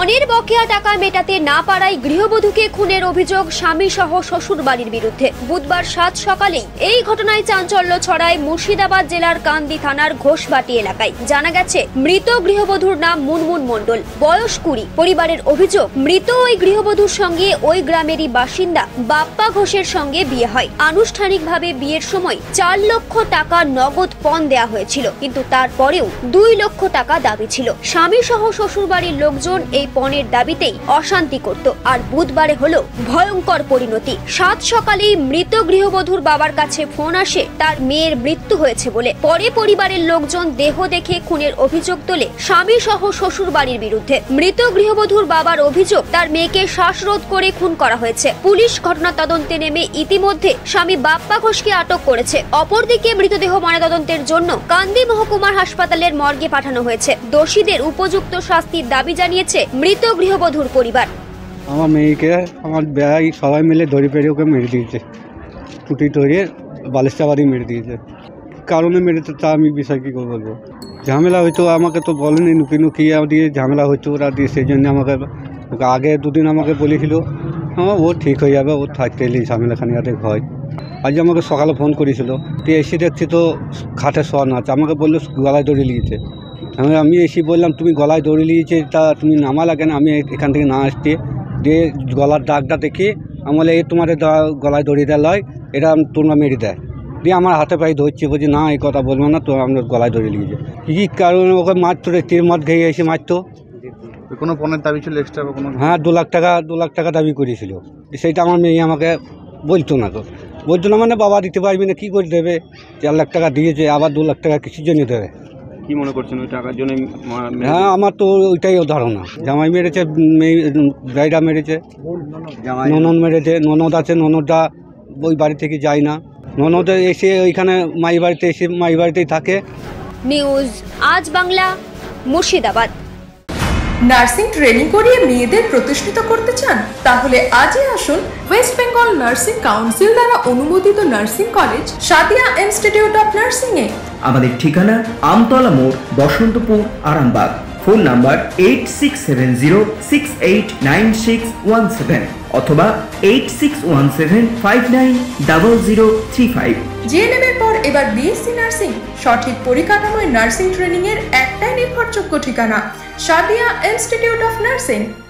পণের বকেয়া টাকা মেটাতে না পারায় গৃহবধূকে খুনের অভিযোগ স্বামী সহ শ্বশুর বাড়ির বিরুদ্ধে। বুধবার 7 সকালেই এই ঘটনায় চাঞ্চল্য ছড়ায় মুর্শিদাবাদ জেলার কান্দি থানার ঘোষবাটি এলাকায়। জানা গেছে, মৃত গৃহবধূর নাম মুনমুন মণ্ডল, বয়স 20। পরিবারের অভিযোগ, মৃত ওই গৃহবধূর সঙ্গে ওই গ্রামেরই বাসিন্দা বাপ্পা ঘোষের সঙ্গে বিয়ে হয়। আনুষ্ঠানিকভাবে বিয়ের সময় 4 লক্ষ টাকা নগদ পণ দেয়া হয়েছিল, কিন্তু তারপরেও 2 লক্ষ টাকা দাবি ছিল। স্বামী সহ শ্বশুর বাড়ির লোকজন এই পণের দাবিতেই অশান্তি করত। আর বুধবারে হলো ভয়ঙ্কর পরিণতি। 7 সকালেই মৃত গৃহবধূর বাবার কাছে ফোন আসে তার মেয়ের মৃত্যু হয়েছে বলে। পরে পরিবারের লোকজন দেহ দেখে খুনের অভিযোগ তোলে স্বামী সহ শ্বশুর বাড়ির বিরুদ্ধে। মৃত গৃহবধূর বাবার অভিযোগ, তার মেয়েকে শ্বাসরোধ করে খুন করা হয়েছে। পুলিশ ঘটনা তদন্তে নেমে ইতিমধ্যে স্বামী বাপ্পা ঘোষকে আটক করেছে। অপরদিকে মৃতদেহ ময়নাতদন্তের জন্য কান্দি মহকুমার হাসপাতালের মর্গে পাঠানো হয়েছে। দোষীদের উপযুক্ত শাস্তির দাবি জানিয়েছে মৃত গৃহবধূর পরিবার। আমার মেয়েকে আমার ভাই সবাই মিলে ধরে পেরে ওকে মেরে দিয়েছে, টুটি ধরে বালিশাবাড়ি মেরে দিয়েছে। কারণে মেরেছে তা আমি বিষয় কী করে বলবো। ঝামেলা হয়তো আমাকে তো বলেনি, নুকিয়ে দিয়ে ঝামেলা হচ্ছে ওরা দিয়ে, সেই জন্য আমাকে আগে 2 দিন আমাকে বলেছিল ও ঠিক হয়ে যাবে, ও থাকতে এলেই ঝামেলাখানি আগে হয়। আজ আমাকে সকালে ফোন করেছিল, তুই এসে দেখছি তো খাটে শোয়ানো আছে। আমাকে বললো গলায় দড়ি নিয়েছে। আমি এসে বললাম তুমি গলায় দড়ি নিয়েছে, তা তুমি নামালা কেন? আমি এখান থেকে না আসতে দিয়ে গলার দাগটা দেখি আমলে এই তোমাদের গলায় দড়ি দেওয়া লয়, এটা তোমরা মেরে দেয় দিয়ে আমার হাতে পায়ে ধরছে, বলছি না এই কথা বলবো না, তো আমরা গলায় দড়ি নিয়েছে। কী কারণে ওকে মারতো রে, তীর মদ খেয়ে এসে মারতো। কোনো পণের দাবি ছিল এক্সট্রা? হ্যাঁ, 2 লাখ টাকা দাবি করেছিল। সেইটা আমার মেয়ে আমাকে বলতো না, তো বলতো না মানে বাবা দিতে পারবি না, কী করে দেবে? 4 লাখ টাকা দিয়েছে, আবার 2 লাখ টাকা কিসের জন্য দেবে? কি মনে করছেন ওই টাকার জন্য? হ্যাঁ, আমার তো ওইটাই ধারণা। জামাই মেরেছে, মেয়ে ভাইরা মেরেছে, ননদ মেরেছে। ননদ আছে, ননদটা ওই বাড়ি থেকে যায় না। ননদ এসে ওইখানে মাই বাড়িতে এসে মাই বাড়িতেই থাকে। নিউজ আজ বাংলা, মুর্শিদাবাদ। নার্সিং ট্রেনিং করিয়ে মেয়েদের প্রতিষ্ঠিত করতে চান? তাহলে আজই আসুন ওয়েস্ট বেঙ্গল নার্সিং কাউন্সিল দ্বারা অনুমোদিত nursing college Sadia institute of nursing এ। আমাদের ঠিকানা আমতলা মোড়, বসন্তপুর, আরামবাগ। ফোন নাম্বার 8670689617 অথবা 8617590035। জিএনএম এর পর এবার বিএসসি নার্সিং। সঠিক পরিকাঠামোয় নার্সিং ট্রেনিং এর একটাই নির্ভরযোগ্য ঠিকানা, সাদিয়া ইনস্টিটিউট অফ নার্সিং।